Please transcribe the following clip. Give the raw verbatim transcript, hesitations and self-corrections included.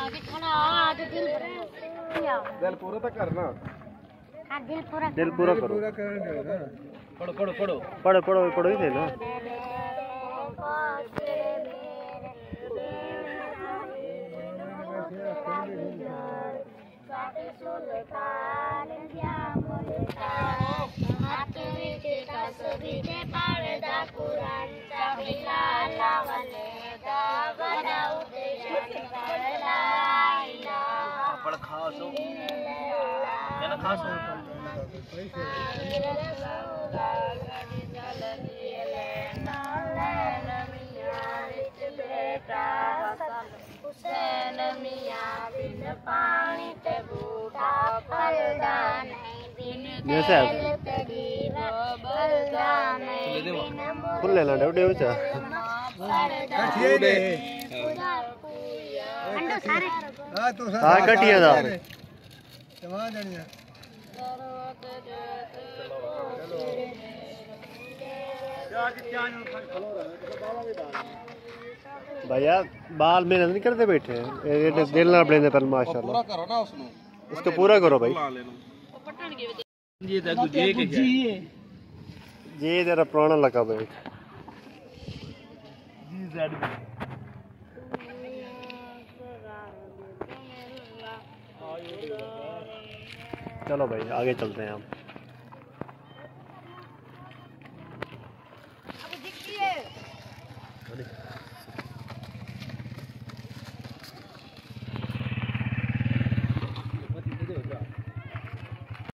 दिल पूरा तो करना। दिल पूरा दिल पूरा करो। पढ़ो पढ़ो पढ़ो पढ़ो पढ़ो पढ़ो ही थे ना। पढ़ खास हो ना खास हो हुसैन मियां बिन पानी ते बूढ़ा फलदा नहीं बिन बलदा नहीं फुल ले ला डे उचा कठिए दे अंडो सारे हां तू हां कटिया दा तमा जानिया क्या क्या खलो रहा बाला भी दान भैया बाल मेहनत नहीं करते बैठे हैं ये दिल ना अपने पर माशाल्लाह पूरा करो ना उसनु इसको पूरा करो भाई ये देखो ये क्या है ये तेरा पुराना लगा भाई जी जेड चलो भाई आगे चलते हैं हम।